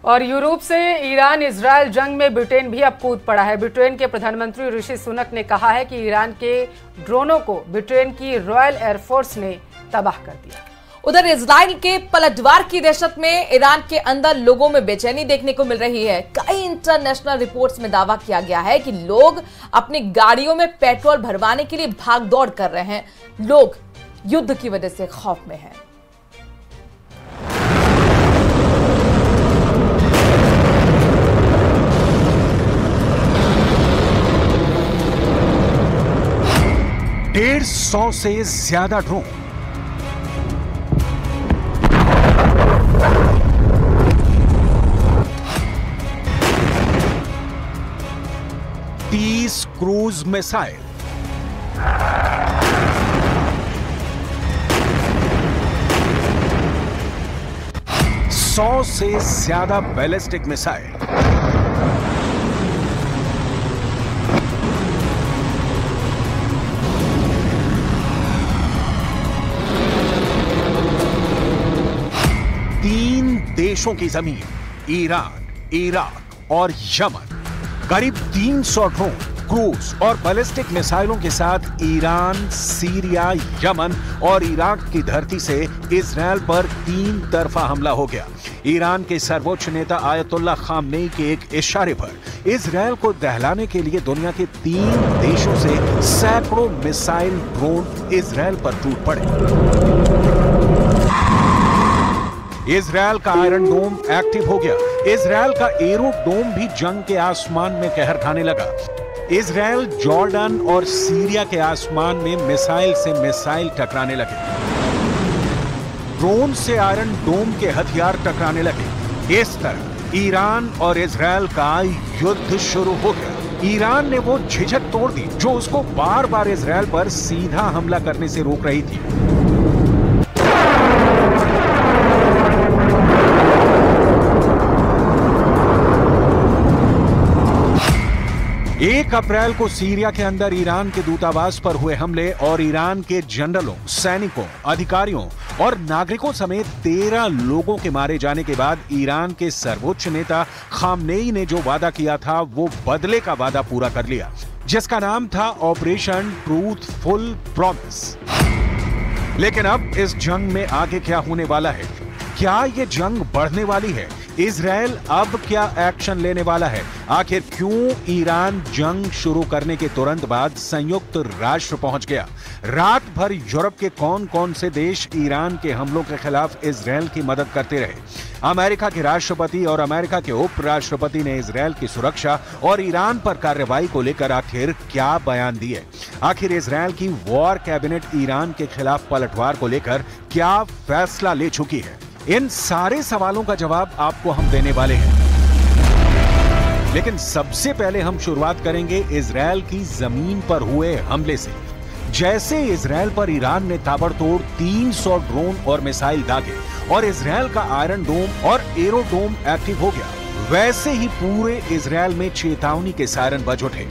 और यूरोप से Iran Israel जंग में ब्रिटेन भी अब कूद पड़ा है। ब्रिटेन के प्रधानमंत्री ऋषि सुनक ने कहा है कि ईरान के ड्रोनों को ब्रिटेन की रॉयल एयरफोर्स ने तबाह कर दिया। उधर इजराइल के पलटवार की दहशत में ईरान के अंदर लोगों में बेचैनी देखने को मिल रही है। कई इंटरनेशनल रिपोर्ट्स में दावा किया गया है कि लोग अपनी गाड़ियों में पेट्रोल भरवाने के लिए भागदौड़ कर रहे हैं। लोग युद्ध की वजह से खौफ में हैं। डेढ़ 100 से ज्यादा ड्रोन, तीस क्रूज मिसाइल, 100 से ज्यादा बैलिस्टिक मिसाइल, तीन देशों की जमीन, ईरान, इराक और यमन, करीब 300 ड्रोन, क्रूज और बैलिस्टिक मिसाइलों के साथ ईरान, सीरिया, यमन और इराक की धरती से इजरायल पर 3 तरफा हमला हो गया। ईरान के सर्वोच्च नेता आयतुल्लाह खामनेई के एक इशारे पर इजरायल को दहलाने के लिए दुनिया के 3 देशों से सैकड़ों मिसाइल ड्रोन इजरायल पर टूट पड़े। इजरायल का आयरन डोम एक्टिव हो गया। इजरायल का एरो डोम भी जंग के आसमान में कहर ढाने लगा। इजरायल, जॉर्डन और सीरिया के आसमान में मिसाइल से मिसाइल टकराने लगे। ड्रोन से आयरन डोम के हथियार टकराने लगे। इस तरह ईरान और इजरायल का युद्ध शुरू हो गया। ईरान ने वो झिझक तोड़ दी जो उसको बार बार इजरायल पर सीधा हमला करने से रोक रही थी। 1 अप्रैल को सीरिया के अंदर ईरान के दूतावास पर हुए हमले और ईरान के जनरलों, सैनिकों, अधिकारियों और नागरिकों समेत 13 लोगों के मारे जाने के बाद ईरान के सर्वोच्च नेता खामनेई ने जो वादा किया था वो बदले का वादा पूरा कर लिया, जिसका नाम था ऑपरेशन ट्रूथफुल प्रॉमिस। लेकिन अब इस जंग में आगे क्या होने वाला है? क्या ये जंग बढ़ने वाली है? इजरायल अब क्या एक्शन लेने वाला है? आखिर क्यों ईरान जंग शुरू करने के तुरंत बाद संयुक्त राष्ट्र पहुंच गया? रात भर यूरोप के कौन कौन से देश ईरान के हमलों के खिलाफ इजरायल की मदद करते रहे? अमेरिका के राष्ट्रपति और अमेरिका के उपराष्ट्रपति ने इजरायल की सुरक्षा और ईरान पर कार्रवाई को लेकर आखिर क्या बयान दिए? आखिर इजरायल की वॉर कैबिनेट ईरान के खिलाफ पलटवार को लेकर क्या फैसला ले चुकी है? इन सारे सवालों का जवाब आपको हम देने वाले हैं। लेकिन सबसे पहले हम शुरुआत करेंगे इजरायल की जमीन पर हुए हमले से। जैसे इजरायल पर ईरान ने ताबड़तोड़ 300 ड्रोन और मिसाइल दागे और इजरायल का आयरन डोम और एरो डोम एक्टिव हो गया, वैसे ही पूरे इजरायल में चेतावनी के सायरन बज उठे।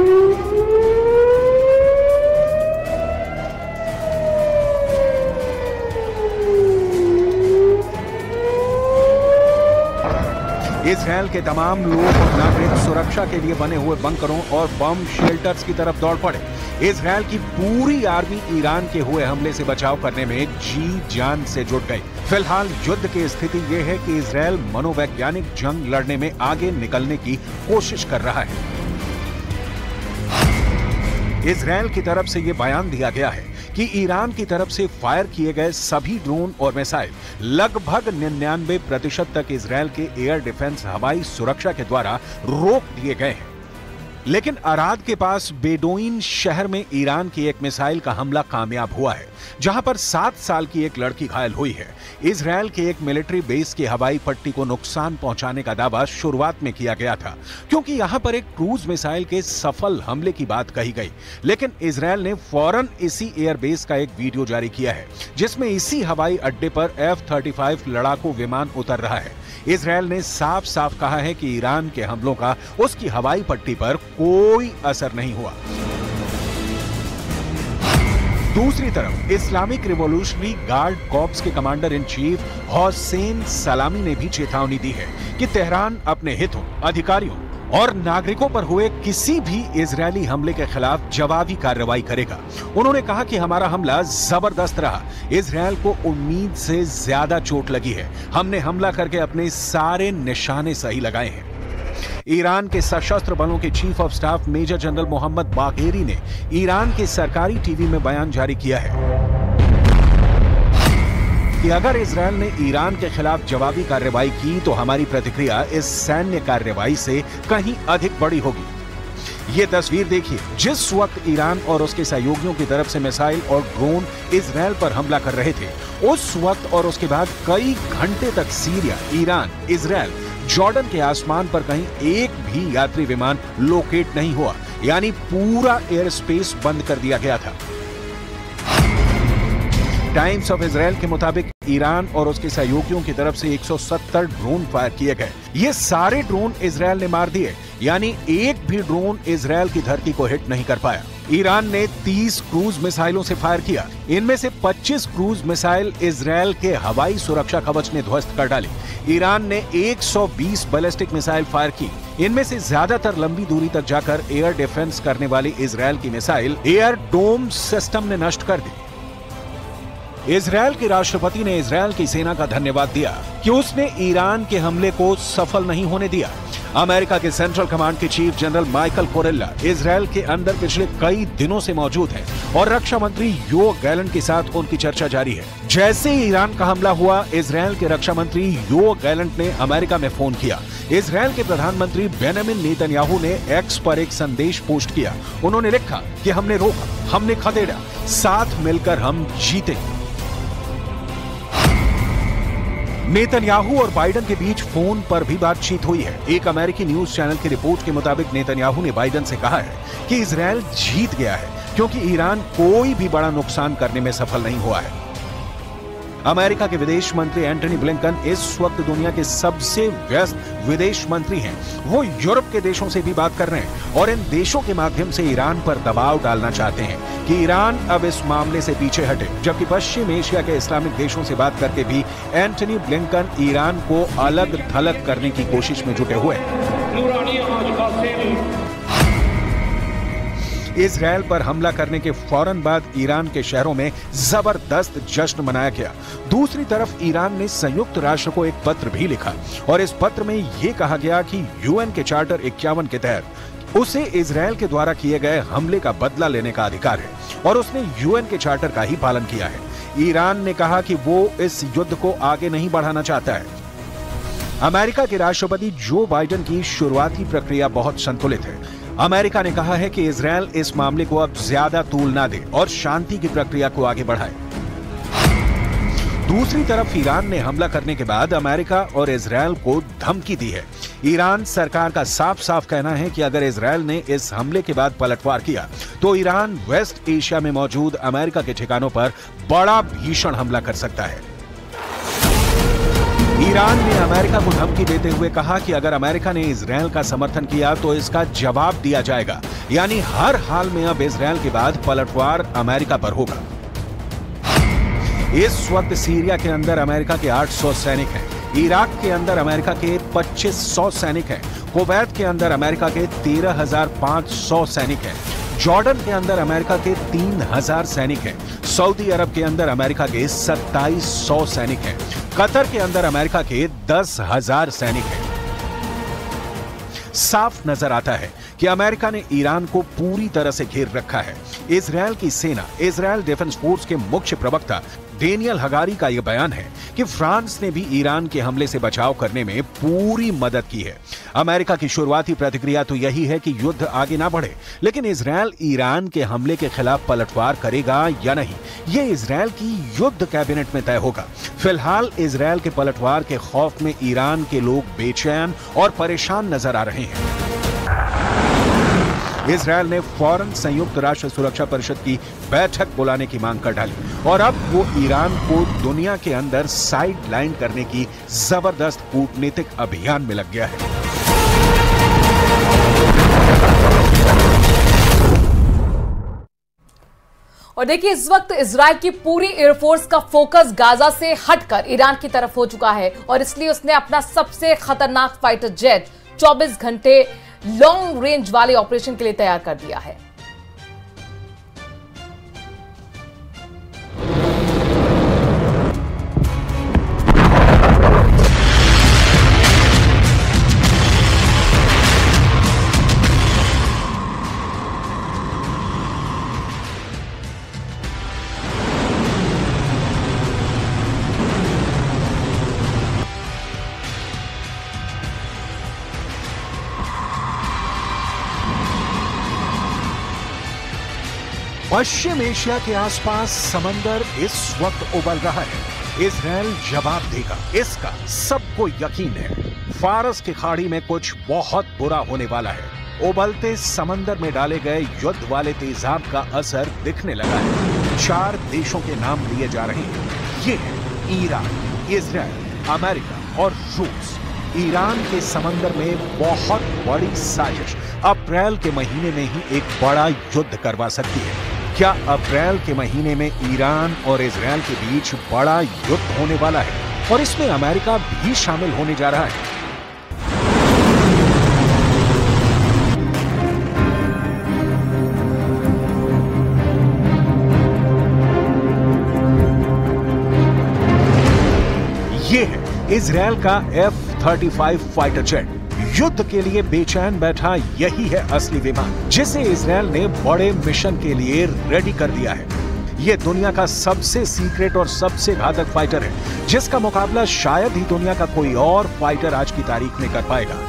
इजरायल के तमाम लोग और नागरिक सुरक्षा के लिए बने हुए बंकरों और बम शेल्टर्स की तरफ दौड़ पड़े। इजरायल की पूरी आर्मी ईरान के हुए हमले से बचाव करने में जी जान से जुट गई। फिलहाल युद्ध की स्थिति यह है कि इजरायल मनोवैज्ञानिक जंग लड़ने में आगे निकलने की कोशिश कर रहा है। इजरायल की तरफ से यह बयान दिया गया है कि ईरान की तरफ से फायर किए गए सभी ड्रोन और मिसाइल लगभग 99% तक इजरायल के एयर डिफेंस हवाई सुरक्षा के द्वारा रोक दिए गए हैं। लेकिन अराद के पास बेडोइन शहर में ईरान की एक मिसाइल का हमला कामयाब हुआ है, जहां पर 7 साल की एक लड़की घायल हुई है। इजरायल के एक मिलिट्री बेस की हवाई पट्टी को नुकसान पहुंचाने का दावा शुरुआत में किया गया था, क्योंकि यहां पर एक क्रूज मिसाइल के सफल हमले की बात कही गई। लेकिन इजरायल ने फौरन इसी एयरबेस का एक वीडियो जारी किया है, जिसमें इसी हवाई अड्डे पर F-35 लड़ाकू विमान उतर रहा है। इजरायल ने साफ साफ कहा है कि ईरान के हमलों का उसकी हवाई पट्टी पर कोई असर नहीं हुआ। दूसरी तरफ इस्लामिक रिवॉल्यूशनरी गार्ड कॉर्प्स के commander in chief Hussein Salami ने भी चेतावनी दी है कि तेहरान अपने हितों, अधिकारियों और नागरिकों पर हुए किसी भी इजरायली हमले के खिलाफ जवाबी कार्रवाई करेगा। उन्होंने कहा कि हमारा हमला जबरदस्त रहा, इजरायल को उम्मीद से ज्यादा चोट लगी है, हमने हमला करके अपने सारे निशाने सही लगाए हैं। ईरान के सशस्त्र बलों के chief of staff major general Mohammad Bagheri ने ईरान के सरकारी टीवी में बयान जारी किया है कि अगर इजरायल ने ईरान के खिलाफ जवाबी कार्रवाई की तो हमारी प्रतिक्रिया इस सैन्य कार्रवाई से कहीं अधिक बड़ी होगी। ये तस्वीर देखिए, जिस वक्त ईरान और उसके सहयोगियों की तरफ से मिसाइल और ड्रोन इजरायल पर हमला कर रहे थे, उस वक्त और उसके बाद कई घंटे तक सीरिया, ईरान, इजरायल, जॉर्डन के आसमान पर कहीं एक भी यात्री विमान लोकेट नहीं हुआ, यानी पूरा एयर स्पेस बंद कर दिया गया था। टाइम्स ऑफ इजरायल के मुताबिक ईरान और उसके सहयोगियों की तरफ से 170 ड्रोन फायर किए गए। ये सारे ड्रोन इजरायल ने मार दिए, यानी एक भी ड्रोन इजरायल की धरती को हिट नहीं कर पाया। ईरान ने 30 क्रूज मिसाइलों से फायर किया, इनमें से 25 क्रूज मिसाइल इजरायल के हवाई सुरक्षा कवच ने ध्वस्त कर डाली। ईरान ने 120 बैलिस्टिक मिसाइल फायर की, इनमें से ज्यादातर लंबी दूरी तक जाकर एयर डिफेंस करने वाली इजरायल की मिसाइल एयर डोम सिस्टम ने नष्ट कर दी। इजरायल के राष्ट्रपति ने इजरायल की सेना का धन्यवाद दिया कि उसने ईरान के हमले को सफल नहीं होने दिया। अमेरिका के सेंट्रल कमांड के chief general Michael Kurilla Israel के अंदर पिछले कई दिनों से मौजूद हैं और रक्षा मंत्री योव गैलेंट के साथ उनकी चर्चा जारी है। जैसे ही ईरान का हमला हुआ, इजरायल के रक्षा मंत्री योव गैलेंट ने अमेरिका में फोन किया। इजरायल के प्रधानमंत्री बेंजामिन नेतन्याहू ने एक्स पर एक संदेश पोस्ट किया। उन्होंने लिखा कि हमने रोका, हमने खदेड़ा, साथ मिलकर हम जीतेंगे। नेतन्याहू और बाइडेन के बीच फोन पर भी बातचीत हुई है। एक अमेरिकी न्यूज चैनल की रिपोर्ट के मुताबिक नेतन्याहू ने बाइडेन से कहा है कि इजरायल जीत गया है क्योंकि ईरान कोई भी बड़ा नुकसान करने में सफल नहीं हुआ है। अमेरिका के विदेश मंत्री एंटनी ब्लिंकन इस वक्त दुनिया के सबसे व्यस्त विदेश मंत्री हैं। वो यूरोप के देशों से भी बात कर रहे हैं और इन देशों के माध्यम से ईरान पर दबाव डालना चाहते हैं कि ईरान अब इस मामले से पीछे हटे। जबकि पश्चिम एशिया के इस्लामिक देशों से बात करके भी एंटनी ब्लिंकन ईरान को अलग थलग करने की कोशिश में जुटे हुए हैं। इजरायल पर हमला करने के फौरन बाद ईरान के शहरों में जबरदस्त जश्न मनाया गया। दूसरी तरफ ईरान ने संयुक्त राष्ट्र को एक पत्र भी लिखा और इस पत्र में यह कहा गया कि यूएन के चार्टर 51 के तहत उसे इजरायल के द्वारा किए गए हमले का बदला लेने का अधिकार है और उसने यूएन के चार्टर का ही पालन किया है। ईरान ने कहा कि वो इस युद्ध को आगे नहीं बढ़ाना चाहता है। अमेरिका के राष्ट्रपति जो बाइडेन की शुरुआती प्रक्रिया बहुत संतुलित है। अमेरिका ने कहा है कि इजरायल इस मामले को अब ज्यादा तूल ना दे और शांति की प्रक्रिया को आगे बढ़ाए। दूसरी तरफ ईरान ने हमला करने के बाद अमेरिका और इजरायल को धमकी दी है। ईरान सरकार का साफ साफ कहना है कि अगर इजरायल ने इस हमले के बाद पलटवार किया तो ईरान वेस्ट एशिया में मौजूद अमेरिका के ठिकानों पर बड़ा भीषण हमला कर सकता है। ईरान ने अमेरिका को धमकी देते हुए कहा कि अगर अमेरिका ने इजरायल का समर्थन किया तो इसका जवाब दिया जाएगा, यानी हर हाल में अब इजरायल के बाद पलटवार अमेरिका पर होगा। इस वक्त सीरिया के अंदर अमेरिका के 800 सैनिक हैं, इराक के अंदर अमेरिका के 2500 सैनिक हैं, कुवैत के अंदर अमेरिका के 13,500 सैनिक हैं, जॉर्डन के अंदर अमेरिका के 3,000 सैनिक हैं, सऊदी अरब के अंदर अमेरिका के 2700 सैनिक हैं, कतर के अंदर अमेरिका के 10,000 सैनिक हैं। साफ नजर आता है कि अमेरिका ने ईरान को पूरी तरह से घेर रखा है। इजरायल की सेना, इजरायल डिफेंस फोर्स के मुख्य प्रवक्ता डेनियल हगारी का यह बयान है कि फ्रांस ने भी ईरान के हमले से बचाव करने में पूरी मदद की है। अमेरिका की शुरुआती प्रतिक्रिया तो यही है कि युद्ध आगे ना बढ़े, लेकिन इजरायल ईरान के हमले के खिलाफ पलटवार करेगा या नहीं, यह इजरायल की युद्ध कैबिनेट में तय होगा। फिलहाल इजरायल के पलटवार के खौफ में ईरान के लोग बेचैन और परेशान नजर आ रहे हैं। इजरायल ने फौरन संयुक्त राष्ट्र सुरक्षा परिषद की बैठक बुलाने की मांग कर डाली और अब वो ईरान को दुनिया के अंदर साइड लाइन करने की जबरदस्त कूटनीतिक अभियान में लग गया है। और देखिए, इस वक्त इजराइल की पूरी एयरफोर्स का फोकस गाजा से हटकर ईरान की तरफ हो चुका है और इसलिए उसने अपना सबसे खतरनाक फाइटर जेट 24 घंटे लॉन्ग रेंज वाले ऑपरेशन के लिए तैयार कर दिया है। पश्चिम एशिया के आसपास समंदर इस वक्त उबल रहा है। इजराइल जवाब देगा, इसका सबको यकीन है। फारस की खाड़ी में कुछ बहुत बुरा होने वाला है। उबलते समंदर में डाले गए युद्ध वाले तेजाब का असर दिखने लगा है। 4 देशों के नाम लिए जा रहे हैं। ये है ईरान, इजराइल, अमेरिका और रूस। ईरान के समंदर में बहुत बड़ी साजिश अप्रैल के महीने में ही एक बड़ा युद्ध करवा सकती है। क्या अप्रैल के महीने में ईरान और इजराइल के बीच बड़ा युद्ध होने वाला है और इसमें अमेरिका भी शामिल होने जा रहा है? ये है इजराइल का F-35 फाइटर जेट। युद्ध के लिए बेचैन बैठा यही है असली विमान, जिसे इजराइल ने बड़े मिशन के लिए रेडी कर दिया है। यह दुनिया का सबसे सीक्रेट और सबसे घातक फाइटर है, जिसका मुकाबला शायद ही दुनिया का कोई और फाइटर आज की तारीख में कर पाएगा।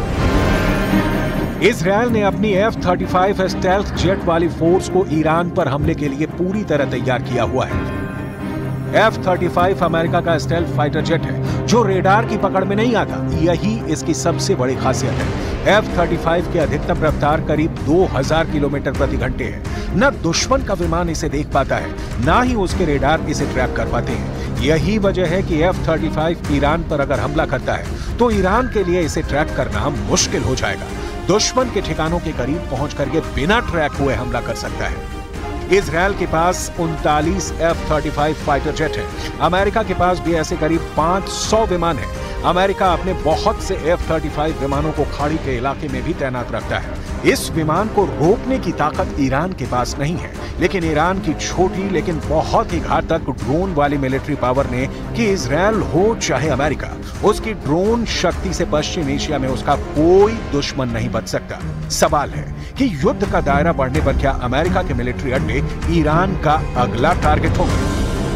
इजराइल ने अपनी F-35 स्टेल्थ जेट वाली फोर्स को ईरान पर हमले के लिए पूरी तरह तैयार किया हुआ है। F-35 अमेरिका का स्टेल्थ फाइटर जेट है, जो रेडार की पकड़ में नहीं आता। यही इसकी सबसे बड़ी खासियत है। F-35 की अधिकतम रफ्तार करीब 2000 किलोमीटर प्रति घंटे है। न दुश्मन का विमान इसे देख पाता है, न ही उसके रेडार इसे ट्रैक कर पाते हैं। यही वजह है कि F-35 ईरान पर अगर हमला करता है तो ईरान के लिए इसे ट्रैक करना मुश्किल हो जाएगा। दुश्मन के ठिकानों के करीब पहुंच करके बिना ट्रैक हुए हमला कर सकता है। इजराइल के पास 39 F-35 फाइटर जेट है। अमेरिका के पास भी ऐसे करीब 500 विमान हैं। अमेरिका अपने बहुत से F-35 विमानों को खाड़ी के इलाके में भी तैनात रखता है। इस विमान को रोकने की ताकत ईरान के पास नहीं है, लेकिन ईरान की छोटी लेकिन बहुत ही घातक ड्रोन वाली मिलिट्री पावर ने, कि इजराइल हो चाहे अमेरिका, उसकी ड्रोन शक्ति से पश्चिम एशिया में उसका कोई दुश्मन नहीं बच सकता। सवाल है कि युद्ध का दायरा बढ़ने पर क्या अमेरिका के मिलिट्री अड्डे ईरान का अगला टारगेट होंगे?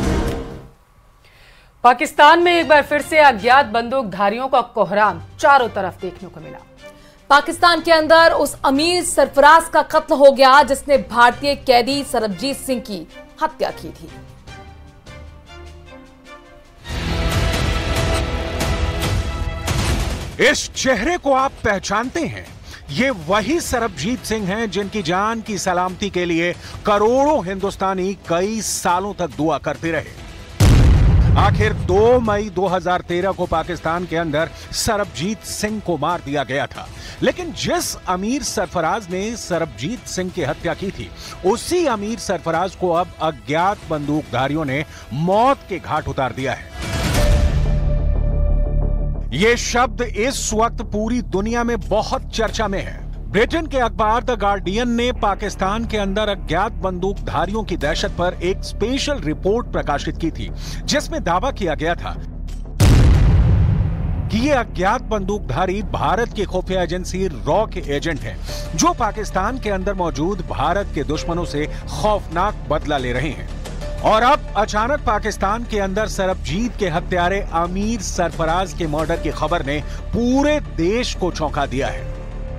पाकिस्तान में एक बार फिर से अज्ञात बंदूकधारियों का कोहराम चारों तरफ देखने को मिला। पाकिस्तान के अंदर उस अमीर सरफराज का कत्ल हो गया जिसने भारतीय कैदी सरबजीत सिंह की हत्या की थी। इस चेहरे को आप पहचानते हैं? ये वही सरबजीत सिंह हैं जिनकी जान की सलामती के लिए करोड़ों हिंदुस्तानी कई सालों तक दुआ करते रहे। आखिर 2 मई 2013 को पाकिस्तान के अंदर सरबजीत सिंह को मार दिया गया था, लेकिन जिस अमीर सरफराज ने सरबजीत सिंह की हत्या की थी, उसी अमीर सरफराज को अब अज्ञात बंदूकधारियों ने मौत के घाट उतार दिया है। ये शब्द इस वक्त पूरी दुनिया में बहुत चर्चा में है। ब्रिटेन के अखबार द गार्डियन ने पाकिस्तान के अंदर अज्ञात बंदूकधारियों की दहशत पर एक स्पेशल रिपोर्ट प्रकाशित की थी, जिसमें दावा किया गया था कि ये अज्ञात बंदूकधारी भारत की खुफिया एजेंसी रॉ के एजेंट हैं, जो पाकिस्तान के अंदर मौजूद भारत के दुश्मनों से खौफनाक बदला ले रहे हैं। और अब अचानक पाकिस्तान के अंदर सरबजीत के हत्यारे अमीर सरफराज के मर्डर की खबर ने पूरे देश को चौंका दिया है।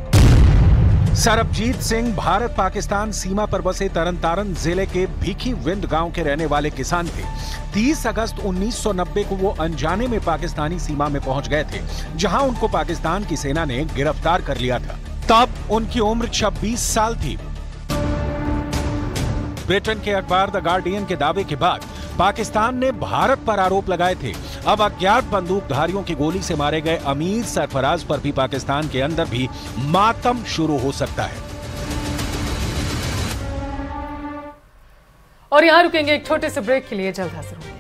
सरबजीत सिंह भारत पाकिस्तान सीमा पर बसे तरनतारन जिले के भीखी विंड गांव के रहने वाले किसान थे। 30 अगस्त 1990 को वो अनजाने में पाकिस्तानी सीमा में पहुंच गए थे, जहां उनको पाकिस्तान की सेना ने गिरफ्तार कर लिया था। तब उनकी उम्र 26 साल थी। ब्रिटेन के अखबार द गार्डियन के दावे के बाद पाकिस्तान ने भारत पर आरोप लगाए थे। अब अज्ञात बंदूकधारियों की गोली से मारे गए अमीर सरफराज पर भी पाकिस्तान के अंदर भी मातम शुरू हो सकता है। और यहाँ रुकेंगे एक छोटे से ब्रेक के लिए, जल्द हाजिर होंगे।